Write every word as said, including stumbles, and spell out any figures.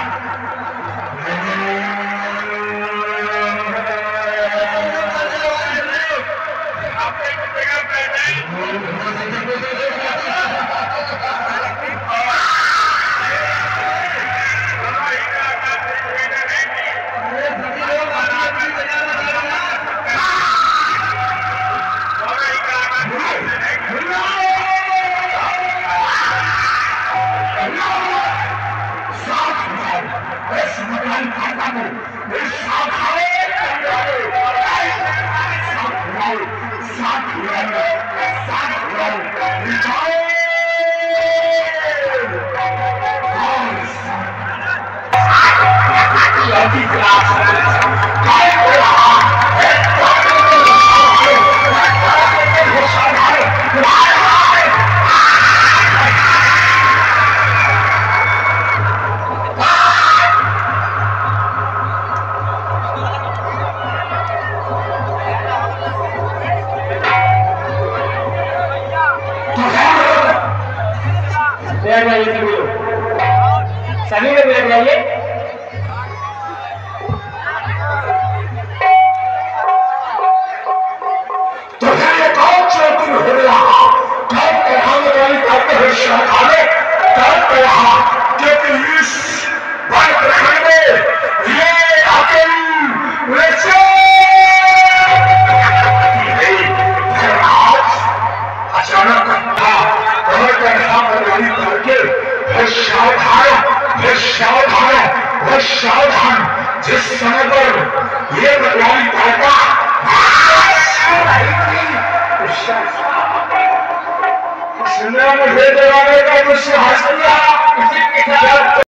सभी लोग बैठ जाइए। तो ये कौन चौकी हो रहा कौन प्रधानमंत्री करते हुए शाखाने कौन रहा क्योंकि इस बड़े प्रखंड में ये अकेली वैसे अचानक करके सावधान सावधान सावधान जिस समय पर ये बदलावी करता सुनने में का कुछ हंस दिया